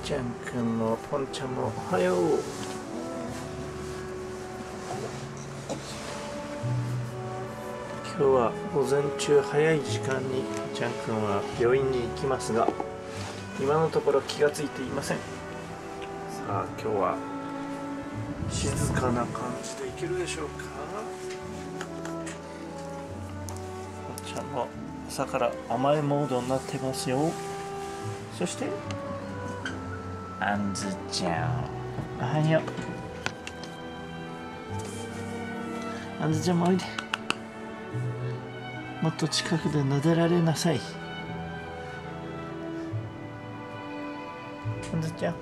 ちゃんくんもポンちゃんもおはよう。今日は午前中早い時間にちゃんくんは病院に行きますが、今のところ気がついていません。さあ今日は静かな感じでいけるでしょうか。ポンちゃんも朝から甘えモードになってますよ。そしてあんずちゃん、おはよう。あんずちゃんもおいで。もっと近くで撫でられなさい。あんずちゃん。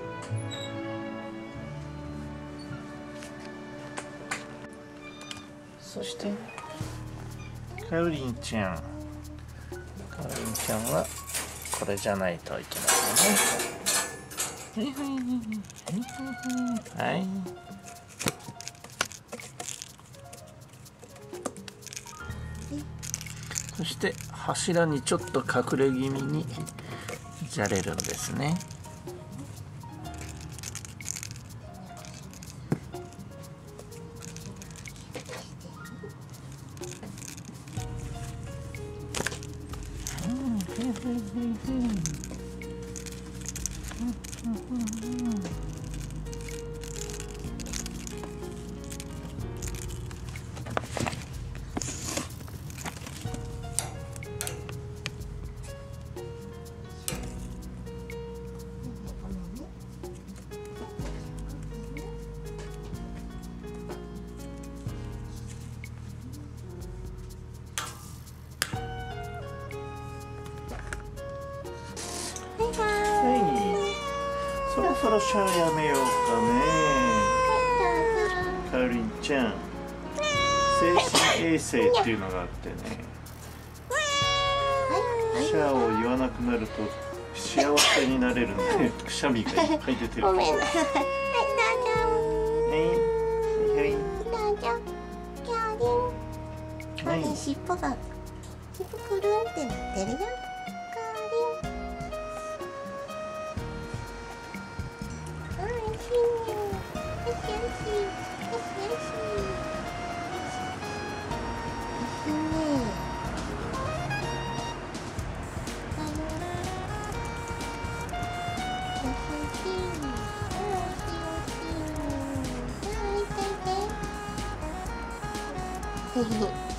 そしてかよりんちゃん。かよりんちゃんはこれじゃないといけないよね。はい。そして柱にちょっと隠れ気味にじゃれるんですね。そろそろシャワーやめようかね。かよりんちゃん、精神衛生っていうのがあってね、シャワーを言わなくなると幸せになれるんで、くしゃみがいっぱい出てる。 ごめんなさい。はい、 どうぞ。 はい、尻尾がくるんってなってるよ。おいで、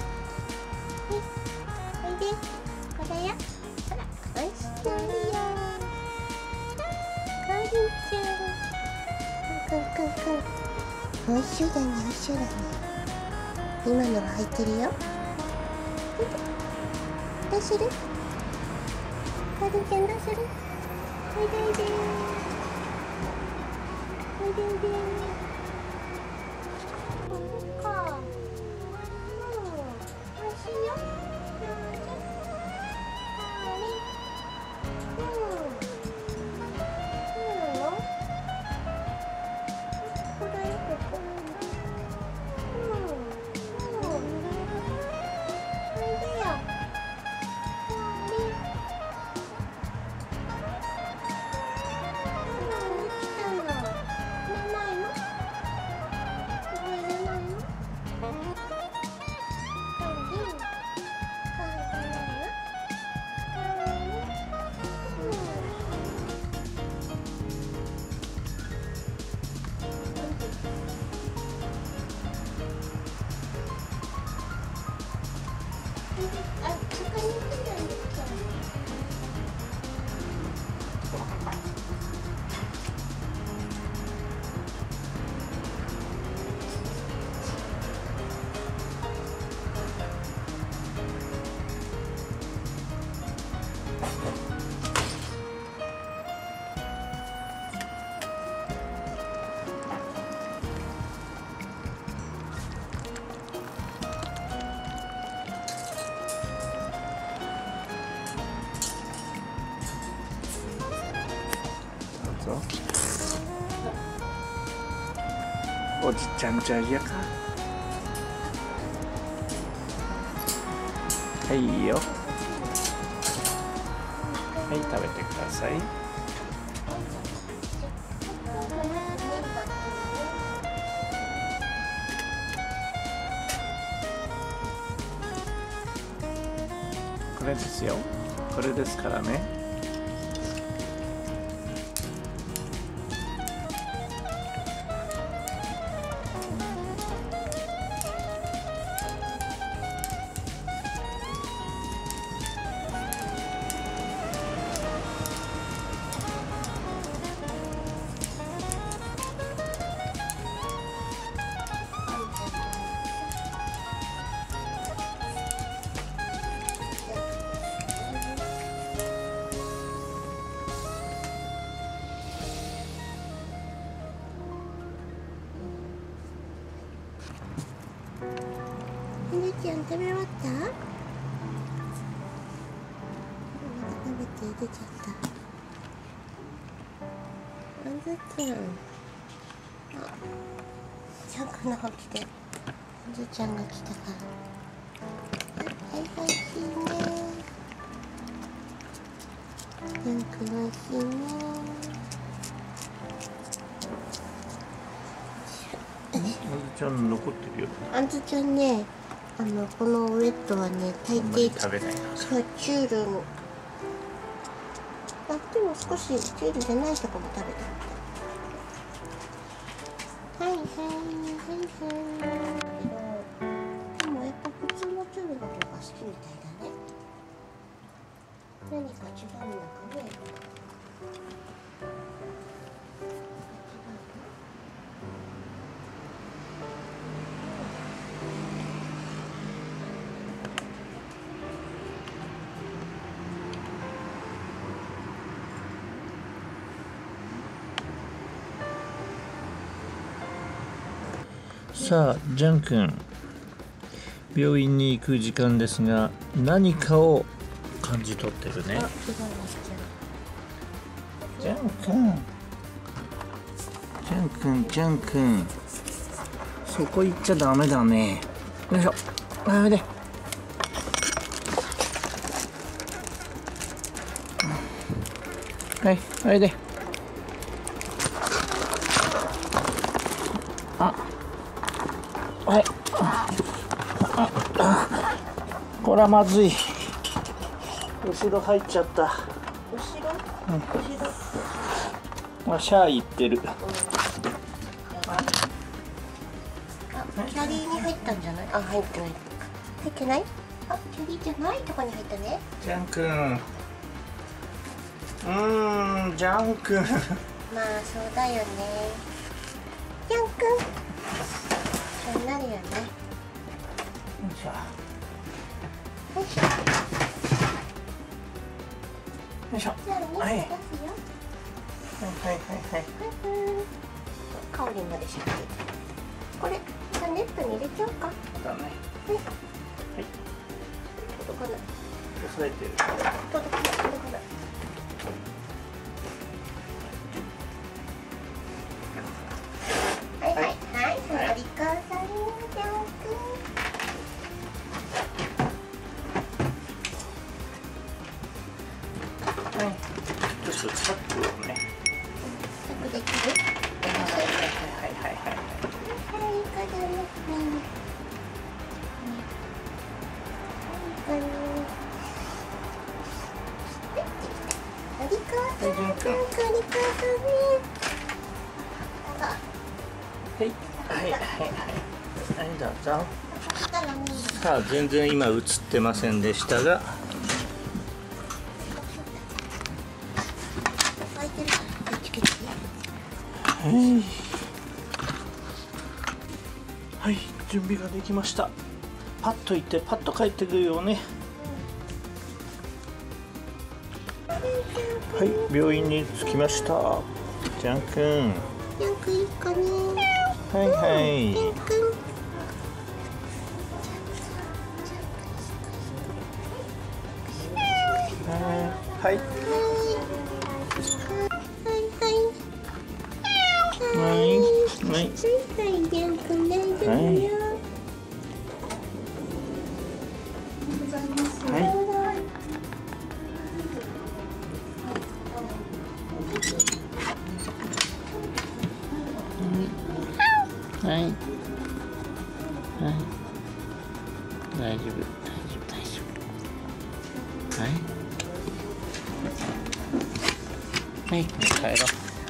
これや。ほら、おいしそうよ。かりんちゃん。おいしそうだね、おいしそうだね。今のは入ってるよ。どうする？かりんちゃんどうする？おいでおいで。おいでおいで。 おじちゃんじゃやか。はいよ。はい、食べてください。 これですよ。これですからね。 お姉ちゃん食べ終わった？食べて出ちゃった。あずちゃん。ちゃんくんの方来て。あずちゃんが来たから。はいはい、おいしいね。ちゃんくんおいしいね。 あずちゃん残ってるよ。 あずちゃんね、このウェットはね、大抵食べないな。 そう、チュールの。あ、でも少しチュールじゃないとこも食べたみたい。はいはいはいはい。でもやっぱ普通のチュールの方が好きみたいだね。何か違うのかね。 さあ、ジャン君、病院に行く時間ですが、何かを感じ取ってるね。ジャン君、ジャン君、ジャン君、そこ行っちゃダメだね。よいしょ、おいで。はい、おいで。はい。これはまずい。後ろ入っちゃった。 後ろ？ うん。 後ろ。 あ、シャー行ってる。 あ、キャリーに入ったんじゃない？あ、入ってない。入ってない？あ、キャリーじゃないとこに入ったね。 ジャン君。ジャン君。 まあそうだよね。ジャン君。そうなるよね。 よいしょ。 よいしょ。 よいしょ。 じゃあね、 はい。 出すよ。 はいはいはい。 香りまでしゃって。これ、じゃあネットに入れちゃおうか。 だね。 はい。 はい。 届かない。 押さえてる。 届かない。届かない。はいはいはい。お利口さんね、ジャン君。 はい。ちょっとチャックをね。 チャックできる？ はいはいはいはい。 はい、これね。お利口さん、ジャン君、お利口さんね。 はいはいはいはい。はいどうぞ。 したらもうさあ全然今映ってませんでしたが。 開いてるから、チケットね。 はい、準備ができました。パッと行ってパッと帰ってくるよね。はい、病院に着きました。ジャン君。 ジャン君いいかね。 はいはい。 ジャン君。 はい。はい。はい。 はい、ジャン君大丈夫よ。 はい。はい。はい。大丈夫。大丈夫。大丈夫。 はい帰ろう。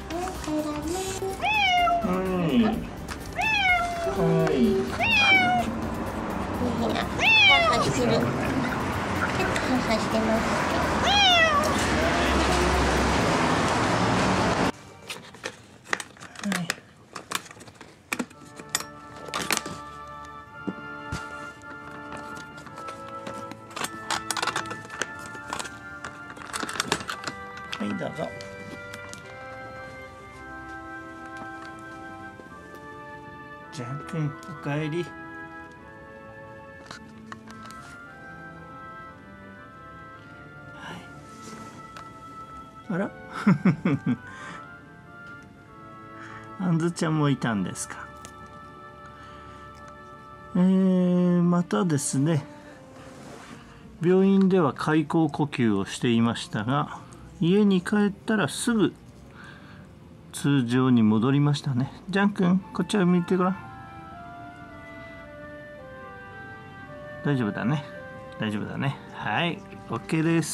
してる。結構してます。 はい、どうぞ。ジャン君、おかえり。あらあんずちゃんもいたんですか。またですね、病院では開口呼吸をしていましたが、家に帰ったらすぐ通常に戻りましたね。ジャン君、こっちを見てごらん。大丈夫だね。大丈夫だね。はい、OK です。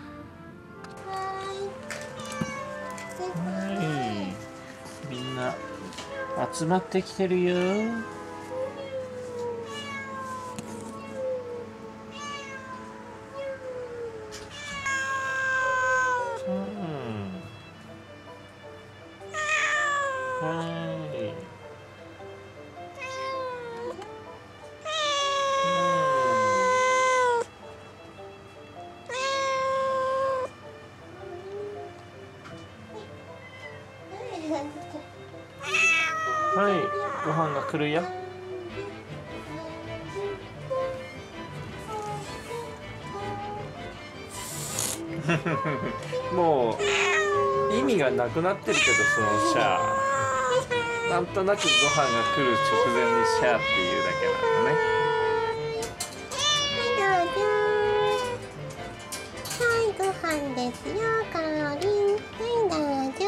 みんな集まってきてるよ。はい、ご飯が来るよ。もう意味がなくなってるけど、そのシャー。なんとなくご飯が来る直前にシャーっていうだけなのね。 はい、どうぞ。はい、ご飯ですよ、カロリン。はい、どうぞ。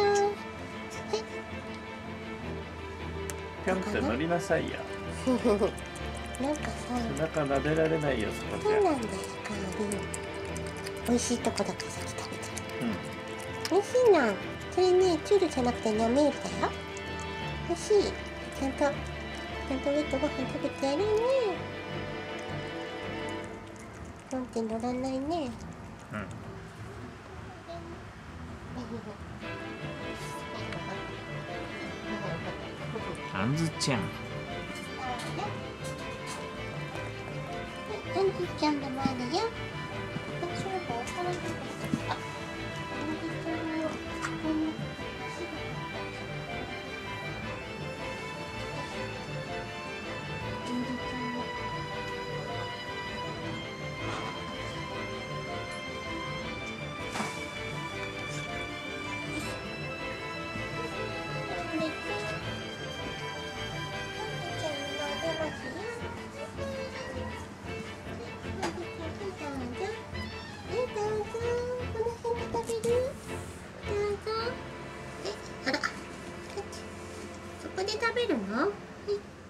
ぴょんって乗りなさいよ。 なんかさ、 背中撫でられないよ、そこじゃ。 そうなんだよ、カロリン。美味しいとこだから先食べてる。美味しいな。それね、チュールじゃなくてナメールだよ。美味しい。ちゃんと上とご飯食べてやるね。ポンって乗らないね。 あんずちゃん。 あんずちゃんのもあるよ。そこで食べるの？はい。